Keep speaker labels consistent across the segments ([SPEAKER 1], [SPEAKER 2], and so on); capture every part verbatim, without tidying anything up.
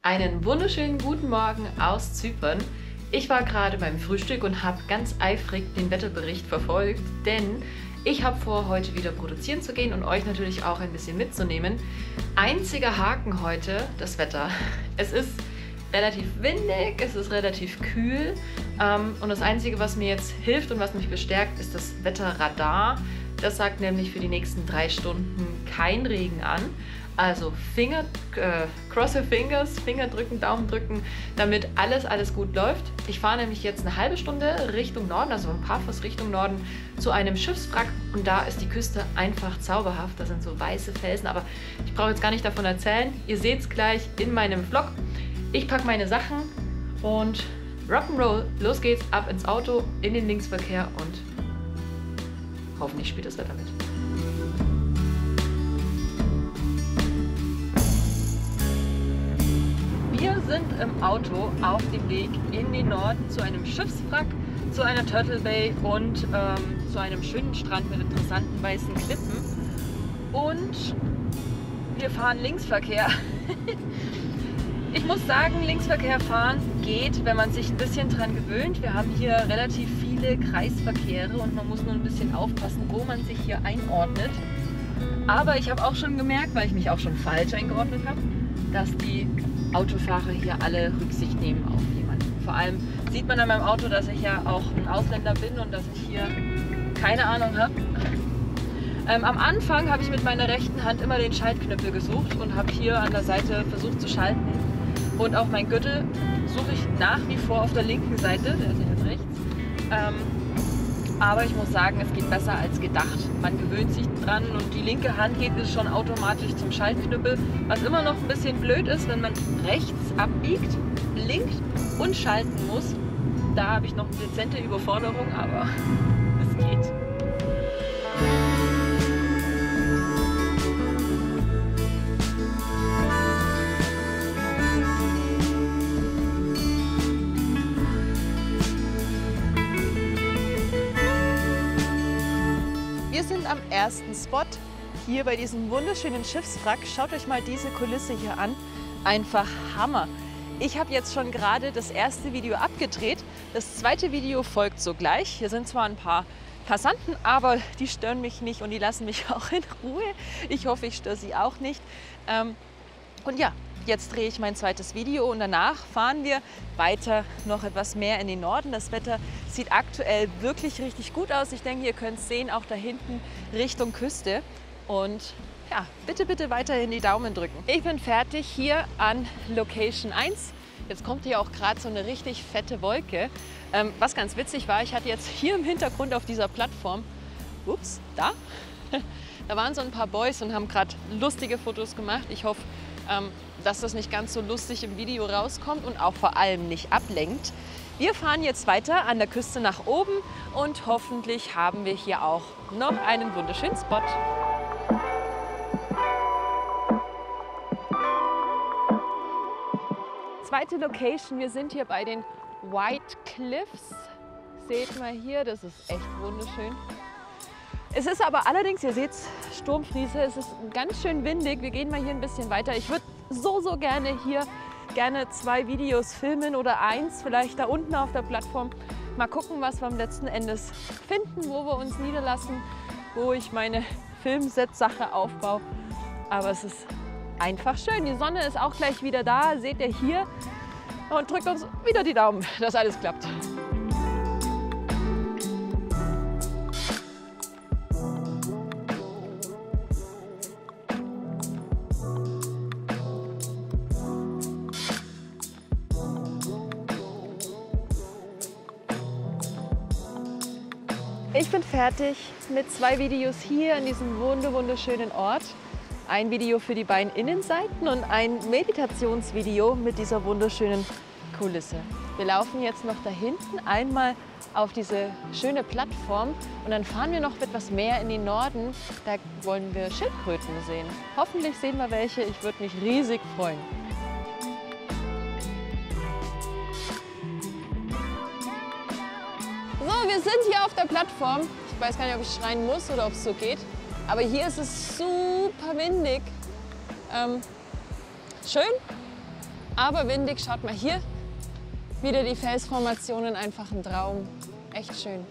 [SPEAKER 1] Einen wunderschönen guten Morgen aus Zypern. Ich war gerade beim Frühstück und habe ganz eifrig den Wetterbericht verfolgt, denn ich habe vor, heute wieder produzieren zu gehen und euch natürlich auch ein bisschen mitzunehmen. Einziger Haken heute, das Wetter. Es ist relativ windig, es ist relativ kühl ähm, und das Einzige, was mir jetzt hilft und was mich bestärkt, ist das Wetterradar. Das sagt nämlich für die nächsten drei Stunden kein Regen an. Also Finger, äh, cross your fingers, Finger drücken, Daumen drücken, damit alles, alles gut läuft. Ich fahre nämlich jetzt eine halbe Stunde Richtung Norden, also ein paar Fuß Richtung Norden, zu einem Schiffswrack und da ist die Küste einfach zauberhaft. Das sind so weiße Felsen, aber ich brauche jetzt gar nicht davon erzählen. Ihr seht es gleich in meinem Vlog. Ich packe meine Sachen und Rock'n'Roll, los geht's, ab ins Auto, in den Linksverkehr und hoffentlich spielt das Wetter mit. Wir sind im Auto auf dem Weg in den Norden zu einem Schiffswrack, zu einer Turtle Bay und ähm, zu einem schönen Strand mit interessanten weißen Klippen. Und wir fahren Linksverkehr. Ich muss sagen, Linksverkehr fahren geht, wenn man sich ein bisschen dran gewöhnt. Wir haben hier relativ viele Kreisverkehre und man muss nur ein bisschen aufpassen, wo man sich hier einordnet. Aber ich habe auch schon gemerkt, weil ich mich auch schon falsch eingeordnet habe, dass die Autofahrer hier alle Rücksicht nehmen auf jemanden. Vor allem sieht man an meinem Auto, dass ich ja auch ein Ausländer bin und dass ich hier keine Ahnung habe. Ähm, am Anfang habe ich mit meiner rechten Hand immer den Schaltknüppel gesucht und habe hier an der Seite versucht zu schalten. Und auch mein Gürtel suche ich nach wie vor auf der linken Seite, der ist ja jetzt rechts. Ähm, aber ich muss sagen, es geht besser als gedacht. Man gewöhnt sich dran und die linke Hand geht es schon automatisch zum Schaltknüppel. Was immer noch ein bisschen blöd ist, wenn man rechts abbiegt, blinkt und schalten muss. Da habe ich noch eine dezente Überforderung, aber es geht. Wir sind am ersten Spot hier bei diesem wunderschönen Schiffswrack. Schaut euch mal diese Kulisse hier an. Einfach Hammer. Ich habe jetzt schon gerade das erste Video abgedreht. Das zweite Video folgt sogleich. Hier sind zwar ein paar Passanten, aber die stören mich nicht und die lassen mich auch in Ruhe. Ich hoffe, ich störe sie auch nicht. Ähm, und ja, jetzt drehe ich mein zweites Video und danach fahren wir weiter noch etwas mehr in den Norden. Das Wetter sieht aktuell wirklich richtig gut aus. Ich denke, ihr könnt es sehen, auch da hinten Richtung Küste. Und ja, bitte, bitte weiterhin die Daumen drücken. Ich bin fertig hier an Location eins. Jetzt kommt hier auch gerade so eine richtig fette Wolke. Ähm, was ganz witzig war, ich hatte jetzt hier im Hintergrund auf dieser Plattform, ups, da, da waren so ein paar Boys und haben gerade lustige Fotos gemacht. Ich hoffe, ähm, dass das nicht ganz so lustig im Video rauskommt und auch vor allem nicht ablenkt. Wir fahren jetzt weiter an der Küste nach oben und hoffentlich haben wir hier auch noch einen wunderschönen Spot. Zweite Location, wir sind hier bei den White Cliffs. Seht mal hier, das ist echt wunderschön. Es ist aber allerdings, ihr seht Sturmfriese, es ist ganz schön windig. Wir gehen mal hier ein bisschen weiter. Ich würde so, so gerne hier gerne zwei Videos filmen oder eins, vielleicht da unten auf der Plattform. Mal gucken, was wir am letzten Endes finden, wo wir uns niederlassen, wo ich meine Filmset-Sache aufbaue. Aber es ist einfach schön. Die Sonne ist auch gleich wieder da, seht ihr hier. Und drückt uns wieder die Daumen, dass alles klappt. Ich bin fertig mit zwei Videos hier an diesem wunderschönen Ort. Ein Video für die beiden Innenseiten und ein Meditationsvideo mit dieser wunderschönen Kulisse. Wir laufen jetzt noch da hinten einmal auf diese schöne Plattform und dann fahren wir noch etwas mehr in den Norden. Da wollen wir Schildkröten sehen. Hoffentlich sehen wir welche. Ich würde mich riesig freuen. So, wir sind hier auf der Plattform. Ich weiß gar nicht, ob ich schreien muss oder ob es so geht. Aber hier ist es super windig. Ähm, schön,
[SPEAKER 2] aber windig. Schaut mal hier, wieder die Felsformationen, einfach ein Traum. Echt schön.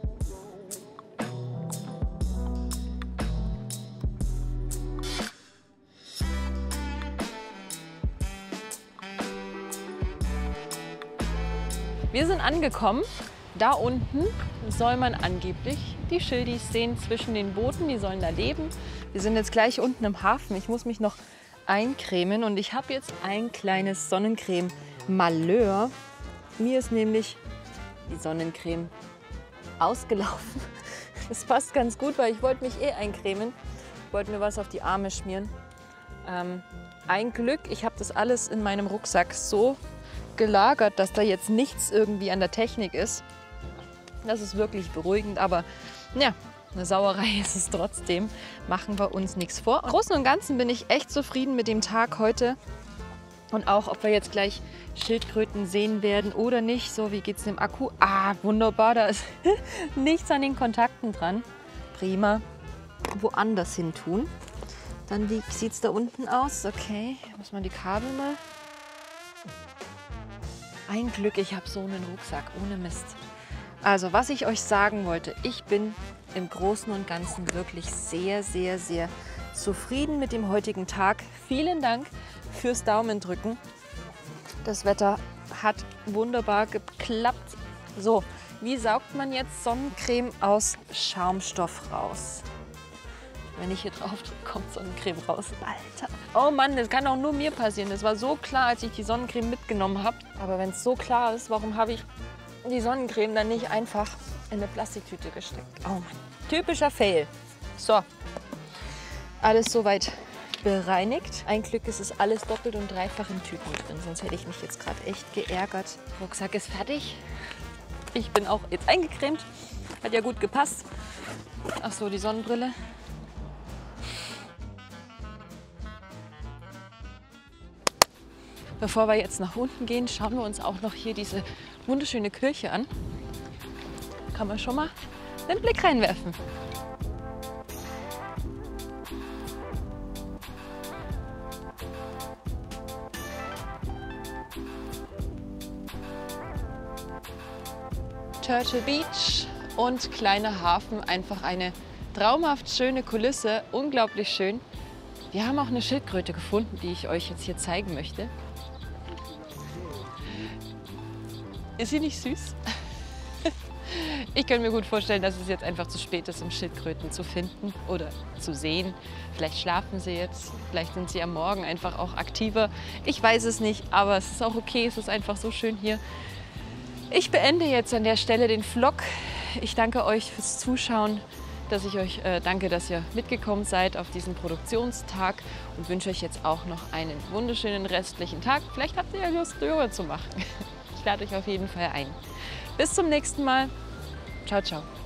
[SPEAKER 1] Wir sind angekommen. Da unten soll man angeblich die Schildis sehen zwischen den Booten. Die sollen da leben. Wir sind jetzt gleich unten im Hafen. Ich muss mich noch eincremen und ich habe jetzt ein kleines Sonnencreme-Malheur. Mir ist nämlich die Sonnencreme ausgelaufen. Das passt ganz gut, weil ich wollte mich eh eincremen. Ich wollte mir was auf die Arme schmieren. Ähm, ein Glück, ich habe das alles in meinem Rucksack so gelagert, dass da jetzt nichts irgendwie an der Technik ist. Das ist wirklich beruhigend, aber ja, eine Sauerei ist es trotzdem. Machen wir uns nichts vor. Im Großen und Ganzen bin ich echt zufrieden mit dem Tag heute. Und auch, ob wir jetzt gleich Schildkröten sehen werden oder nicht. So, wie geht es dem Akku? Ah, wunderbar, da ist nichts an den Kontakten dran. Prima. Woanders hin tun. Dann, wie sieht es da unten aus? Okay, muss man die Kabel mal... Ein Glück, ich habe so einen Rucksack, ohne Mist. Also, was ich euch sagen wollte, ich bin im Großen und Ganzen wirklich sehr, sehr, sehr zufrieden mit dem heutigen Tag. Vielen Dank fürs Daumendrücken. Das Wetter hat wunderbar geklappt. So, wie saugt man jetzt Sonnencreme aus Schaumstoff raus? Wenn ich hier drauf drücke, kommt Sonnencreme raus. Alter. Oh Mann, das kann auch nur mir passieren. Das war so klar, als ich die Sonnencreme mitgenommen habe. Aber wenn es so klar ist, warum habe ich die Sonnencreme dann nicht einfach in eine Plastiktüte gesteckt? Oh Mann. Typischer Fail. So. Alles soweit bereinigt. Ein Glück ist es alles doppelt und dreifach in Tüten drin. Sonst hätte ich mich jetzt gerade echt geärgert. Rucksack ist fertig. Ich bin auch jetzt eingecremt. Hat ja gut gepasst. Ach so, die Sonnenbrille. Bevor wir jetzt nach unten gehen, schauen wir uns auch noch hier diese wunderschöne Kirche an. Kann man schon mal den Blick reinwerfen. Turtle Beach und kleiner Hafen, einfach eine traumhaft schöne Kulisse, unglaublich schön. Wir haben auch eine Schildkröte gefunden, die ich euch jetzt hier zeigen möchte. Ist sie nicht süß? Ich kann mir gut vorstellen, dass es jetzt einfach zu spät ist, um Schildkröten zu finden oder zu sehen. Vielleicht schlafen sie jetzt, vielleicht sind sie am Morgen einfach auch aktiver. Ich weiß es nicht, aber es ist auch okay, es ist einfach so schön hier. Ich beende jetzt an der Stelle den Vlog. Ich danke euch fürs Zuschauen, dass ich euch äh, danke, dass ihr mitgekommen seid auf diesen Produktionstag und wünsche euch jetzt auch noch einen wunderschönen restlichen Tag. Vielleicht habt ihr ja Lust, Yoga zu machen. Ich lade euch auf jeden Fall ein. Bis zum nächsten Mal. Ciao, ciao.